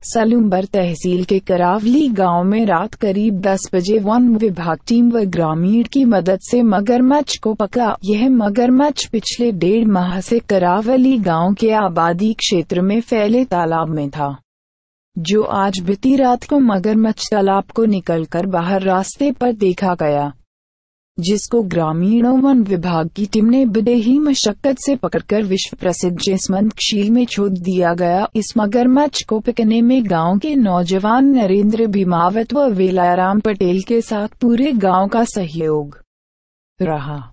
सलूम्बर तहसील के करावली गांव में रात करीब 10 बजे वन विभाग टीम व ग्रामीण की मदद से मगरमच्छ को पकड़ा। यह मगरमच्छ पिछले 1.5 माह से करावली गांव के आबादी क्षेत्र में फैले तालाब में था, जो आज बीती रात को मगरमच्छ तालाब को निकलकर बाहर रास्ते पर देखा गया, जिसको ग्रामीणों वन विभाग की टीम ने बड़ी मशक्कत से पकड़कर विश्व प्रसिद्ध जसवंत झील में छोड़ दिया गया। इस मगरमच्छ को पकड़ने में गांव के नौजवान नरेंद्र भीमावत व वेलाराम पटेल के साथ पूरे गांव का सहयोग रहा।